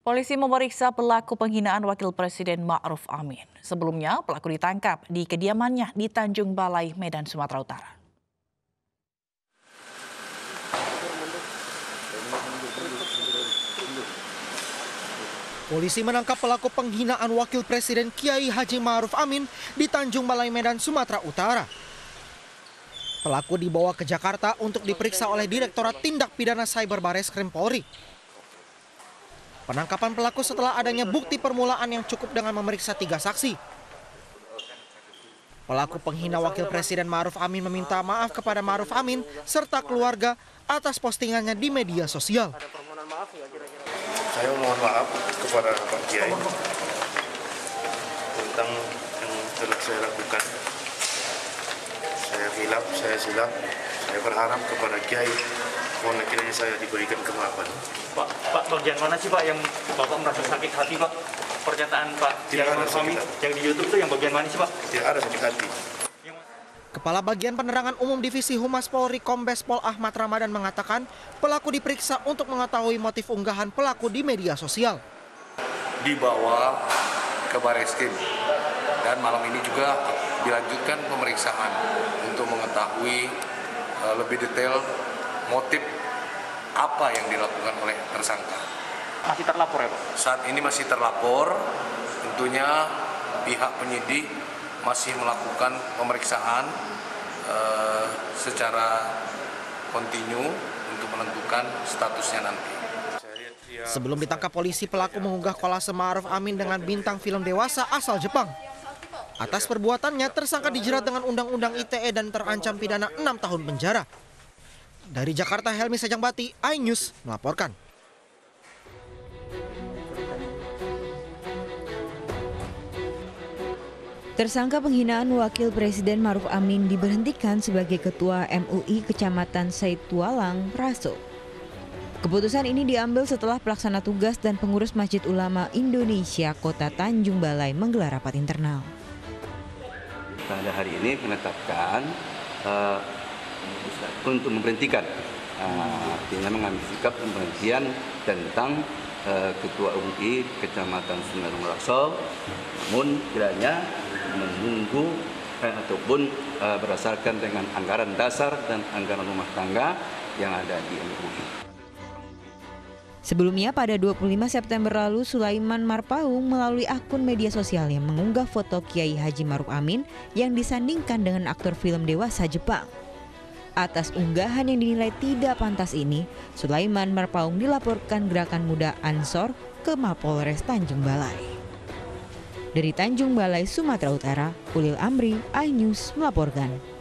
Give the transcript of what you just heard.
Polisi memeriksa pelaku penghinaan Wakil Presiden Ma'ruf Amin. Sebelumnya, pelaku ditangkap di kediamannya di Tanjung Balai, Medan, Sumatera Utara. Polisi menangkap pelaku penghinaan Wakil Presiden Kiai Haji Ma'ruf Amin di Tanjung Balai, Medan, Sumatera Utara. Pelaku dibawa ke Jakarta untuk diperiksa oleh Direktorat Tindak Pidana Cyber Bareskrim Polri. Penangkapan pelaku setelah adanya bukti permulaan yang cukup dengan memeriksa 3 saksi. Pelaku penghina Wakil Presiden Ma'ruf Amin meminta maaf kepada Ma'ruf Amin serta keluarga atas postingannya di media sosial. Saya mohon maaf kepada Pak Kiai tentang yang telah saya lakukan. Saya hilaf, saya silap. Saya berharap kepada Kiai mohon kiranya saya diberikan kemaafan. Pak, bagian mana sih Pak yang Bapak merasa sakit hati Pak? Pernyataan Pak Tidak ada suami yang di YouTube itu yang bagian mana sih Pak? Tidak ada sakit hati. Kepala Bagian Penerangan Umum Divisi Humas Polri Kombes Pol Ahmad Ramadan mengatakan pelaku diperiksa untuk mengetahui motif unggahan pelaku di media sosial. Dibawa ke Bareskrim dan malam ini juga dilanjutkan pemeriksaan untuk mengetahui lebih detail motif apa yang dilakukan oleh tersangka. Masih terlapor ya Pak? Saat ini masih terlapor, tentunya pihak penyidik masih melakukan pemeriksaan secara kontinu untuk menentukan statusnya nanti. Sebelum ditangkap polisi, pelaku mengunggah kolase Ma'ruf Amin dengan bintang film dewasa asal Jepang. Atas perbuatannya, tersangka dijerat dengan Undang-Undang ITE dan terancam pidana 6 tahun penjara. Dari Jakarta, Helmi Sajangbati, iNews melaporkan. Tersangka penghinaan Wakil Presiden Ma'ruf Amin diberhentikan sebagai Ketua MUI Kecamatan Saitualang, Raso. Keputusan ini diambil setelah pelaksana tugas dan pengurus Masjid Ulama Indonesia Kota Tanjung Balai menggelar rapat internal. Pada hari ini menetapkan untuk memberhentikan, artinya mengambil sikap pemberhentian tentang Ketua MUI Kecamatan Sungai Raso, namun kiranya menunggu ataupun berdasarkan dengan anggaran dasar dan anggaran rumah tangga yang ada di MUI. Sebelumnya pada 25 September lalu, Sulaiman Marpaung melalui akun media sosialnya mengunggah foto Kiai Haji Ma'ruf Amin yang disandingkan dengan aktor film dewasa Jepang. Atas unggahan yang dinilai tidak pantas ini, Sulaiman Marpaung dilaporkan Gerakan Muda Ansor ke Mapolres Tanjung Balai. Dari Tanjung Balai, Sumatera Utara, Ulil Amri, iNews melaporkan.